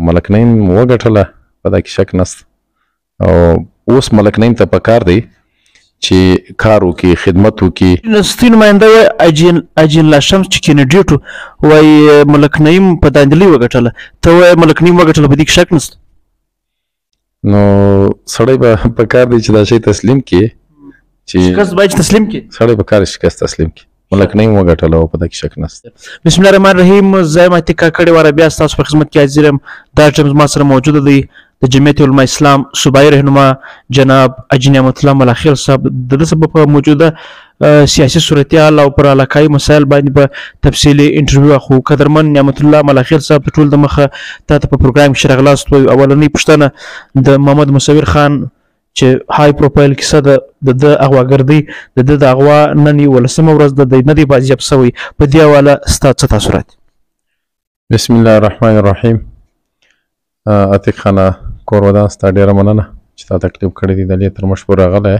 ملک نعیم وګټله په دا کې شک نسته او اوس ملک نعیم ته پکار دی چې کار وکړي خدمت وکړي. نستی نماینده وایي اجین الله شمس چې کینډیډیټ وایي ملک نعیم په داندلۍ وګټله، ته وایي ملک نعیم وګټله، په دې کې شک نسته. نو سړی به پکار دی چې دا شی تسلیم کړي چې شکست باید تسلیم کړي. سړی به کار شکست تسلیم کړي. ملک نعیم وګټله او په دا کې شک نسته. بسم الله الرحمن الرحیم. زه یم اتکا کړې واره بیا ستاسو په خدمت کې حاضر یم. دا ټیم زما سره موجوده دی د جمعیت علماء اسلام صوبایي رهنما جناب حاجي نعمت الله ملاخیل صاحب. د ده سبب په موجوده سیاسي صورتحال او پر علاقایي مسایل باندې په تفصیلي انټرویو اخلو. قدرمن نعمت الله ملاخیل صاحب د ټول د مخه تا ته په پروګرام کې راغلاست. اولنۍ پوښتنه د محمد مصور خان چې های پروفایل کیسه د اغواګردۍ د ده د اغوا نن 11مه ورځ د نه دی بازیاب شوی، په دې حواله ستا څه تاثرات؟ بسم الله الرحمن الرحیم. عتیق خانه کور ودان ستا ډېره مننه چې تا تکلیف کړی دی. د لې تر موږ پورې راغلی.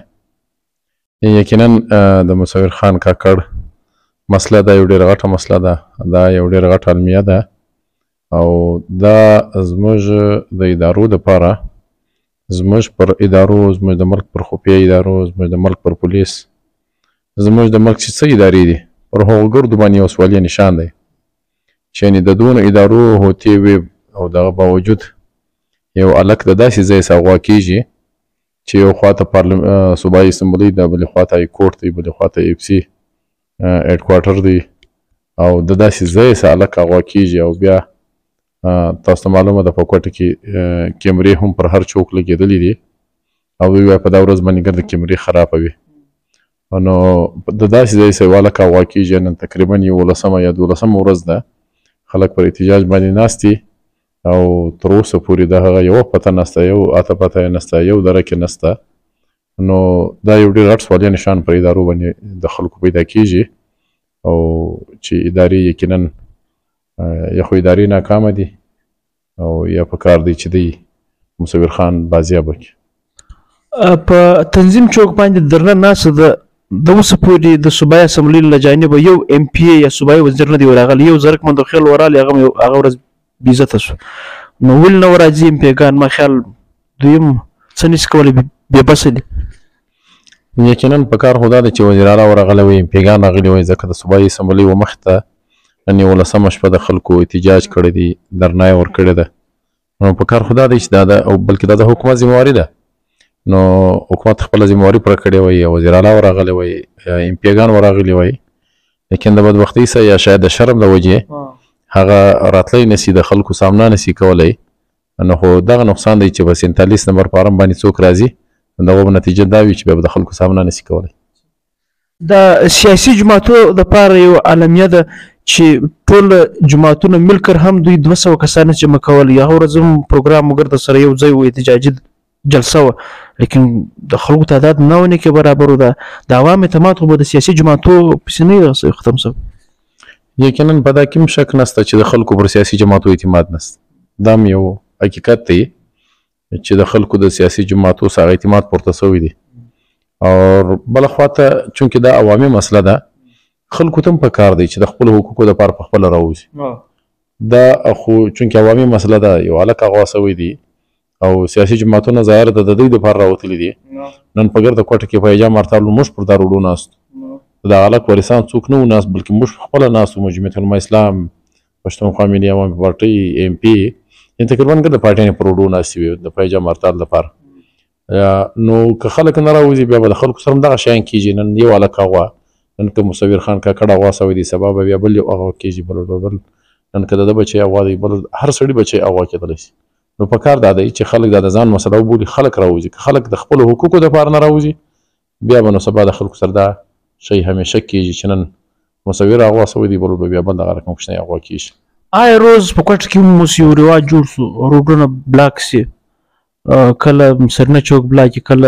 یقینا د مصور خان کاکړ مسله دا یو ډېره غټه مسله ده، دا یو ډېره غټه المیه ده او دا زموږ د ادارو دپاره، زموږ پر ادارو، زموږ د ملک پر خفیه ادارو، زموږ د ملک پر پولیس، زموږ د ملک چې څه ادارې دي پر هغو ګردو باندې یو سوالي نشان دی چې یعنې د دونه ادارو هوتې وي او دغه باوجود یو هلک د داسې ځای اغوا کېږي چې یو خواته صوبایي اسمبلۍ ده، بلې خواته های کورټ دی، بلې خواته اف سي هیډ کوارټر دی او د داسې ځای هلک اغوا کېږي او بیا تاسو ته معلومه ده په کوټه کې کیمرې هم پر هر چوک لګېدلې دي او دوی وایي په دا ورځ باندې ګرده کیمرې خرابه وي. نو د داسې ځای سه هلک اغوا کېږي. نن تقریبا 11مه یا 12مه ورځ ده، خلک پر احتجاج باندې ناست دي او تر اوسه پورې د هغه یوه پته نسته، یو اته پته یې نسته، یو درکې نسته. نو دا یو ډېر غټ سوالي نشان پر ادارو باندې د خلکو پیدا کېږي او چې ادارې یقینا یا خو ادارې ناکامه دي او یا په کار دی چې دی مصور خان بازیابه کړي. په تنظیم چوک باندې درنه ناسته ده، د اوسه پورې د صوبایي اسمبلۍ له جانبه یو ایم پی یا صوبایي وزیر نه دی راغلی، یو زرک مندوخیل ورالی، هغه ورځ بېعزته شو. نو ولې نه راځي ایم پیګان؟ ما خیال دویم څه نشي کولی، بې بسه دي. یقینا په کار خو دا ده چې وزیر اعلی ورغلی وي، ایم پیګان راغلي وي، ځکه د صوبایي اسمبلۍ و مخې ته نن 11مه شپه د خلکو احتجاج کړی دی، درنه یې ورکړې ده. نو په کار خو دا دی چې دا ده او بلکې دا د حکومت ذمهواري ده. نو حکومت خپله ذمهواري پوره کړې وی، وزیر اعلی ورغلی وی، ایم پیګان ورغلي وی، لیکن د بدبختۍ سره یا شاید د شرم د وجې هغه راتلی نسی، د خلکو سامنا نسی کولی. نو خو دغه نقصان دی چې په 47 نمبر فارم باندې څوک راځي، دغه به نتیجه دا وي چې بیا به د خلکو سامنا نسی کولی. د سیاسي جماعتو دپاره یو عالمیه ده چې ټول جماعتونه ملکر هم دوی 200 کسان جمع کولی. هغه ورځ هم پروګرام وګرده سره یو ځای و، احتجاجي جلسه وه، لیکن د خلکو تعداد نه ونې کې برابر و. د عوام اعتماد خو به د سیاسي جماعتو پسې نه ختم شوی. یقینا په دا کې هم شک نسته چې د خلکو پر سیاسي جماعتو اعتماد نسته. دا هم یو حقیقت دی چې د خلکو د سیاسي جماعتو سره اعتماد پورته شوی دی. او بله خواته چونکې دا عوامي مسله ده، خلکو ته هم په کار دی چې د خپلو حقوقو دپاره په خپله راوځي. دا خو چونکې عوامي مسله ده، یو هلک اغوا شوی دی او سیاسي جماعتونه ظاهر د دوی دپاره راوتلي دي. نن په ګرده کوټه کې په حجام ارتالو موږ پر دا روډو ناستو، د هلک وارثان څوک نه وو ناست، بلکې موږ خپله ناست وو. جمعیت علماء اسلام، پښتونخوا ملي عوامي پارټۍ، ایم پي، تقریبا ګرده پارټیانې پر روډو ناستې وې د حجام ارتال دپاره. نو که خلک نه راوځي بیا به د خلکو سره هم دغه شیان کېږي. نن یو هلک اغوا، نن که مصور خان کاکړ اغوا شوی دی، سبا به بیا بل یو اغوا کېږي، بل نن که د ده بچی اغوا دی، بل هر سړي بچی اغوا کېدلی شي. نو په کار دا دی چې خلک دا د ځان مسله وبولي، خلک راوځي. که خلک د خپلو حقوقو دپاره نه راوځي بیا به نو سبا د خلکو سره دا شی همیشه کېږي چې نن مصور اغوا شوی دی، بل به بیا بل دغه رقم کوچنی اغوا کېږي. آیا روز په کوټه کې هم اوس یو رواج جوړ شو، روډونه بلاک سي، کله سرنه چوک بلاکي، کله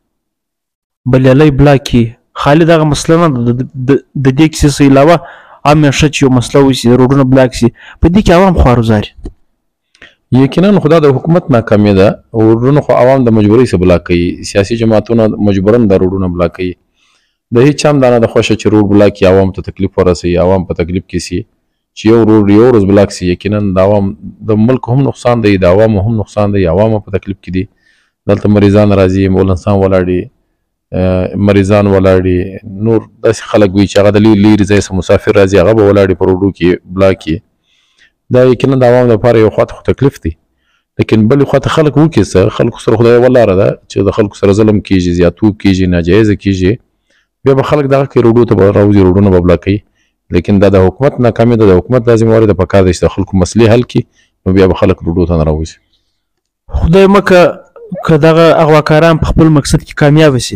بلیالۍ بلاکي. خالي دغه مسله نه ده، د دې کیسې څخه علاوه همیشه چې یو مسله وشي روډونه بلاک سي، په دې کې عوام خوارزاري. یقینا خو دا د حکومت ناکامي ده. روډونه خو عوام د مجبورۍ سره بلاک کوي، سیاسي جماعتونه مجبورا د روډونه بلاک کوي. د هیڅ چا هم دا نه ده خوښه چې روډ بلاک کړي، عوام ته تکلیف ورسوي، عوام په تکلیف کې سي، چې یو روډ یو ورځ بلاک سي یقینا د عوام د ملک هم نقصان دی، د عوامو هم نقصان دی، عوام په تکلیف کې دي. دلته مریضان راځي، مولنسان ولاړي، مریضان ولاړي، نور داسې خلک وي چې هغه د لرې ځای څخه مسافر راځي، هغه به ولاړي په روډو کې بلاک کې. دا یقینا د عوامو لپاره یو خواته خو تکلیف دی، لیکن بلې خواته خلک وکړي څه، خلکو سره خدای یوه لاره ده چې د خلکو سره ظلم کېږي، زیاتوب کېږي، ناجایزه کېږي، بیا به خلک دغه کوي، روډو ته به راوځي، روډونه به بلاکوي. لیکن دا د حکومت ناکامي ده، د حکومت دا ذمهواري ده، پکار دی چې د خلکو مسلې حل کړي، نو بیا به خلک روډو ته نه راوځي. خدای مکه که دغه اغواکاران په خپل مقصد کې کامیاب شي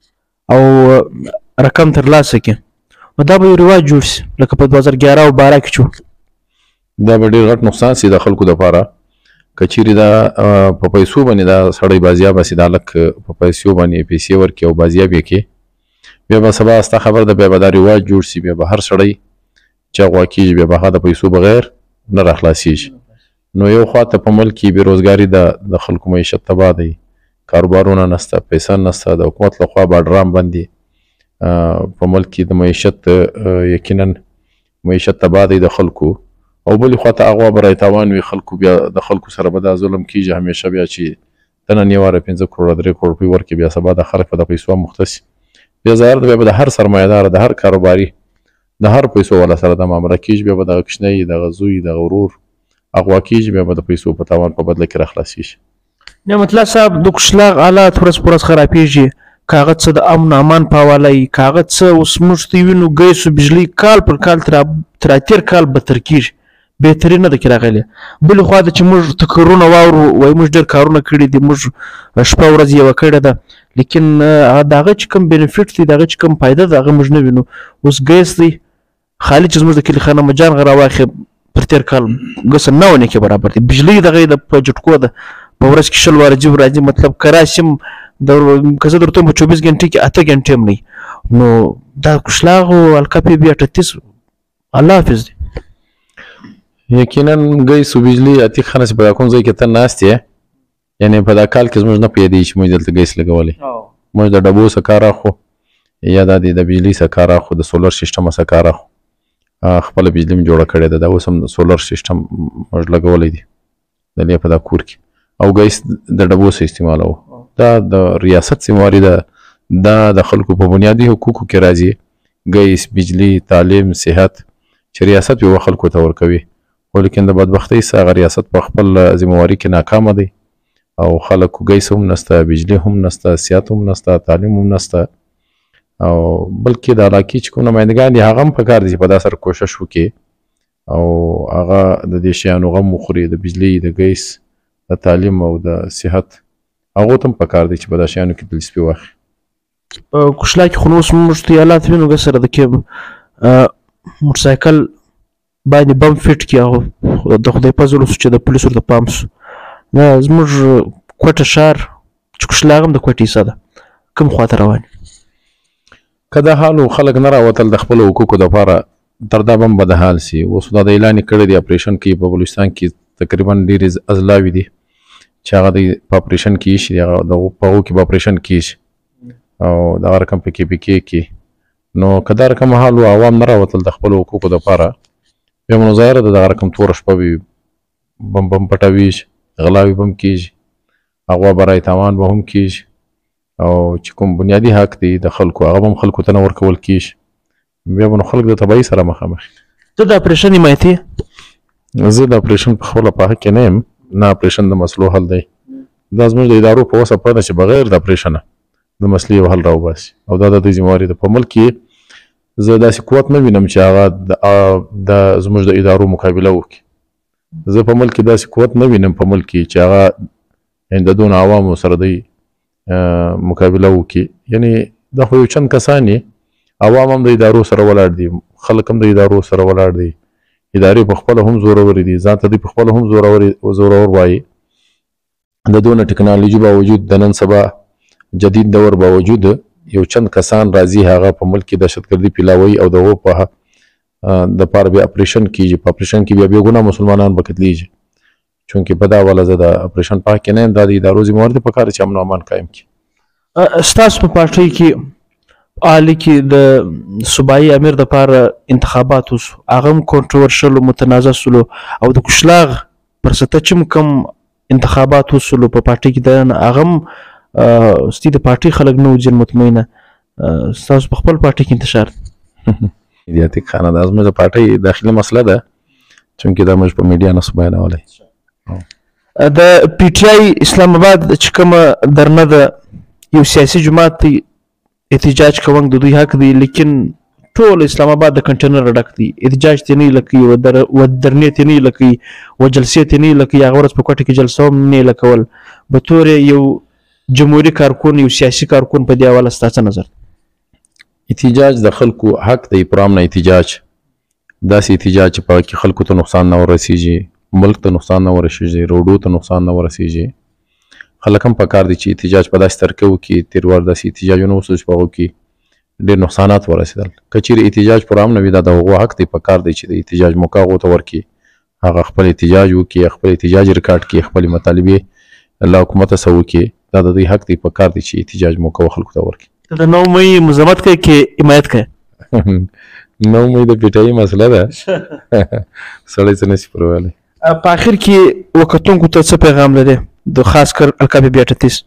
او رقم ترلاسه کړي، نو دا به یو رواج جوړ شي لکه په 2011 او 12 کې چې دا به ډېر غټ نقصان سي د خلکو دپاره. که چیرې دا په پیسو باندې دا سړی بازیابه سي، دا هلک په پیسو باندې پیسې ورکړي او بازیاب یې کړي، بیا به سبا ستا خبر ده، بیا به دا رواج جوړ سي، بیا به هر سړی چې اغوا کېږي بیا به هغه د پیسو بغیر نه راخلاصېږي. نو یو خواته په ملک کې بېروزګاري ده، د خلکو معیشت تباه دی، کاروبارونه نسته، پیسه نسته، د حکومت لخوا بارډرام بند دي، په ملک کې د معیشت یقینا معیشت تباه دی د خلکو. او بلې خواته هغوا به رایتاوان وي خلکو، بیا د خلکو سره به دا ظلم کېږي همیشه، بیا چې ته نن یې واره 5 کروړه 3 کروړ روپۍ ورکړي، بیا سبا د خلک په د پیسو مخته سي. بیا ظاهر ده بیا به د هر سرمایهدار، د هر کاروباري، د هر پیسو والا سره دا معامله کېږي، بیا به دغه کوچنی، دغه زوی، دغه ورور اغوا کېږي، بیا به د پیسو په تاوان په بدله کې راخلاصېږي. نعمت الله صاحب د قشلاق حالات ورځ په ورځ خرابېږي، که هغه څه د امن امان په حواله وي، که هغه څه اوس موږ ته وینو ګیس او بجلي کال پر کال تر اتېر کال بدتر کېږي، بهتري نه ده کې راغلې. بلې خوا ده چې موږ تکررونه واورو، وایي موږ ډېر کارونه کړي دي، موږ شپه ورځ یوه کړې ده، لیکن د هغه چې کوم بینفټ دی، د هغه چې کوم فایده ده، هغه موږ نه وینو. اوس ګیس دی خالي چې زموږ د کلي خانه مجان غ راواخې پر 13 کال ګس نه ونې کې برابر دی. بجلي دغه د په جټکو ده په ورځ کې 20 واره جیب راځي، مطلب که راشم که زه درته په 24 घन्टे کې 8 घन्टे هم نه. نو دا قشلاق او الکاپي بیا 38 الله حافظ دی. یقینا ګیس او بجلي اتیق خانه چې په دا کوم ځای کې ته ناست یې، یعنې په دا کال کې زموږ نه پوهېدی چې موږ دلته ګیس لګولی، موږ د ډبو څخه کار اخلو، یا دا د بجلي څخه کار اخلو، د سولر سیسټم څخه کار اخلو، خپله بجلي م جوړه کړې ده، دا اوس هم د سولر سیسټم موږ لګولی دی د دې په دا کور کې، او ګیس د ډبو څخه استعمالوو. دا د ریاست ذمهواري ده، دا د خلکو په بنیادي حقوقو کې راځي، ګیس، بجلي، تعلیم، صحت، چې ریاست یې خلکو ته ورکوي. خو لیکن د بدبختۍ څخه هغه ریاست په خپل ذمهواري کې ناکامه دی، او خلکو ګیس هم نسته، بجلي هم نسته، صحت هم نسته، تعلیم هم نسته، او بلکې د علاقې چې کوم نمایندګان دي هغه هم پکار دي چې په دا سره کوشش وکړي او هغه د دې شیانو غم وخوري، د بجلي، د ګیس، د تعلیم او د صحت، هغو ته هم پکار دی چې په دا شیانو کې دلچسپي واخلي. په قشلاق کې خو نو اوس موږ ته حالات وینو ګس سره د کې موټرسایکل باندې بم فټ کړي، او د خدای په زور چې د پولیسو ورته پام شو. دا زموږ کوټه ښار چې قشلاق هم د کوټې حصه ده، کوم خواته روان یو؟ که دا حال و خلک نه راوتل د خپلو حقوقو دپاره، تر دا به هم بد حال سي. اوس دا د اعلان یې کړی دی اپریشن کوي په بلوچستان کې، تقریبا ډېرې اضلاوې دي چې هغه د په اپریشن کې ایښي دي، هغه په هغو کې به اپریشن کېږي او دغه رقم په کې کې. نو که دا رقم حال و عوام نه راوتل د خپلو حقوقو دپاره، بیا نو ظاهره ده دغه رقم توره شپه وي، بم پټوېږي، غلاوې به هم کېږي، هغوا به رایتاوان به هم کېږي، او چې کوم بنیادي حق دی د خلکو هغه به هم خلکو ته نه ورکول کېږي، بیا به نو خلک د تباهۍ سره مخامخ. ته د اپریشن حمایتي؟ زه د اپریشن په خپله په حق کې نه یم، نه اپریشن د مسلو حل دی، دا زموږ د ادارو په وسه پرته چې بغیر د اپریشنه د مسلې یو حل راوباسي، او دا د دوی ذمهواري ده. په ملک کې زه داسې قوت نه وینم چې هغه د زموږ د ادارو مقابله وکړي. زه په ملک کې داسې قوت نه وینم په ملک کې چې هغه د دونه عوامو سره دی مقابله وکړي. یعنې دا خو یو چند کسان یې، عوام هم د ادارو سره ولاړ دي، خلک هم د ادارو سره ولاړ دي، ادارې په خپله هم زورورې دي، ځان ته دوی په خپله هم زورور وایي. د دونه ټکنالوژي باوجود، د نن سبا جدید دور باوجود، یو چند کسان راځي هغه په ملک کې دهشتګردي پیلاوي او د هغو په د پاره بیا اپریشن کېږي. په اپریشن کې بیا بېګناه مسلمانان به قتلېږي. چونکې په دا واله زه د اپریشن په حق کې نه یم، دا د ادارو ذمهوار دی، پکار چې امن او امان قایم کړي. ستاسو په پارټۍ کې حال کې د صوبایي امیر دپاره انتخابات وسو هغه هم کنټروورشل متنازع سولو او د کشلاغ پر سطح چې کوم انتخابات وسولو په پارټي کې دننه هغه هم ستي د پارټي خلک نه وو ځین مطمئنه ستاسو په خپل پارټي کې انتشار دی عتیق خانه دا زموږ د پارټي داخلي مسله ده چونکې دا موږ په میډیا نه سو بیانولی د پی ټی آی اسلام آباد چې کومه درنه ده یو سیاسي جماعت دی احتجاج کوونک د دوی حق دی لیکن ټول اسلام آباد د کنټینر ډک دی احتجاج ته نه لکي و درنې ته نه لکي و جلسې ته نه لکي هغه ورځ په کوټه کې جلسه هم نه لکول به تور یو جمهوریت کارکون یو سیاسي کارکون په دې حواله ستاسو نظر احتجاج د خلکو حق دی پرام نه احتجاج داسې احتجاج چې په کې خلکو ته نقصان نه ورسیږي ملک ته نقصان نه ورسیږي روډو ته نقصان نه ورسیږي خلک هم پکار دي چې احتجاج په داسې طریقه وکړي تیر وار داسې احتجاجونه وسو چې په هغو کې ډېر نقصانات ورسېدل که چیرې احتجاج پر عام نه وي دا د هغو حق دی پکار دی چې د احتجاج موقع هغو ته ورکړي هغه خپل احتجاج وکړي خپل احتجاج ریکارډ کړي خپلې مطالبې له حکومته څه وکړي دا د دوی حق دی پکار دی چې احتجاج موقع خلکو ته ورکړي د 9 مې مزمت کوي کې حمایت کوي 9 مې د پی ټی آی مسله ده سړی څه نشي پرولی په اخر کې وکتونکو ته څه پیغام لري د خاص کر القابي بیا 38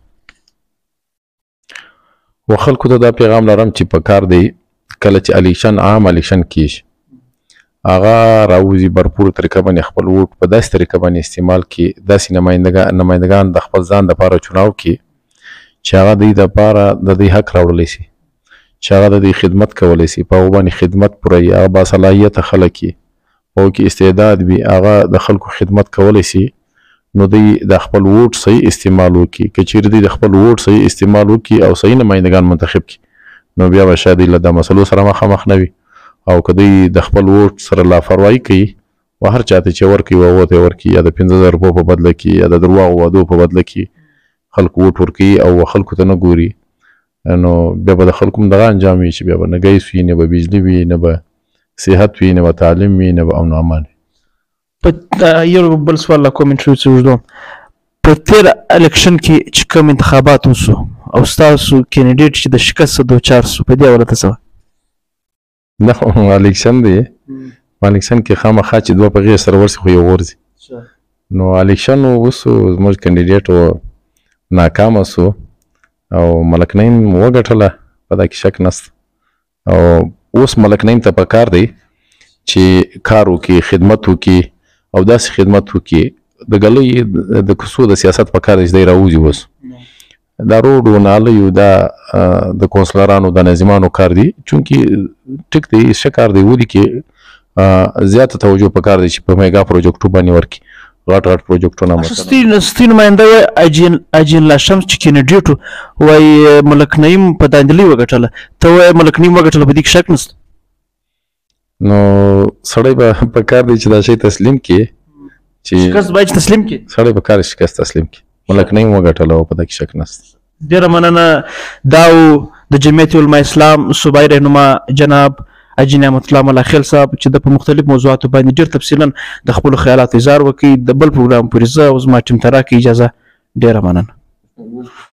و خلکو ته دا پیغام لرم چې په کار دی کله چې الیکشن عام الیکشن کیږي هغه راوځي برپور طریقه باندې خپل ووټ په داسې طریقه باندې استعمال کړي داسې نمایندګان د خپل ځان دپاره چناو کړي چې هغه دوی دپاره د دوی حق راوړلی شي چې هغه د دوی خدمت کولی شي په هغو باندې خدمت پوره وي هغه باصلاحیته خلک وي په هغو کې استعداد وي هغه د خلکو خدمت کولی شي نو دوی د خپل ووټ صحیح استعمال وکړي که چیرې دوی د خپل ووټ صحیح استعمال وکړي او صحیح نمایندګان منتخب کړي نو بیا به شاید دوی له دا مسلو سره مخامخ نه وي او که دوی د خپل ووټ سره لاپرواهي کوي و هر چاته چې ورکړي و هغو ته یې ورکړي یا د 15,000 روپو په بدله کې یا د درواغو وعدو په بدله کې خلکو ووټ ورکوي او خلکو ته نه ګوري نو بیا به د خلکو هم دغه انجام وي چې بیا به نه ګیس وي نه به بجلي وي نه به صحت وي نه به تعلیم وي نه به امن و امان وي په یو بل سوال لا کوم انټرویو څه وژدوم په تیر الیکشن کې چې کوم انتخابات وسو او ستاسو کینډیډیټ چې د شکست دوچار سو په دې حواله ته څه نه الیکشن دی په الیکشن کې خامخا چې دوه په غیر سره ورسي خو یو غورځي نو الیکشن وسو زموږ کینډیډیټ ناکامه سو او ملک نعیم وګټله په دا کې شک نسته او اوس ملک نعیم ته پکار دی چې کار وکړي خدمت وکړي او داسې خدمت وکړي د ګلۍ د کوڅو د سیاست پکار دی چې دی راوځي اوس دا روډو نالیو دا د کونسلرانو د ناظمانو کار دی چونکې ټیک دی ښه کار دی ودي کې زیاته توجه پکار دی چې په میګا پروجیکټو باندې ورکړي غټ پروجیکټونه ستي نماینده اجین لا شمس چې کینډیډیټ وایي ملک نعیم په داندلي وګټله ته وایي ملک نعیم وګټله په دې کې شک نشته نو سړی به په کار دی چې دا شی تسلیم کړي چې شکست باید تسلیم کړي سړی به کار شکست تسلیم کړي ملک نعیم وګټله او په دا کې شک نشته ډېره مننه دا د جمعیت علماء اسلام صوبایي رهنما جناب حاجي نعمت الله ملا خیل صاحب چې د په مختلف موضوعاتو باندې ډېر تفصیلا د خپلو خیالاتو اظهار وکړي د بل پروګرام پورې زه او زما ټیم ته راکړي اجازه ډېره مننه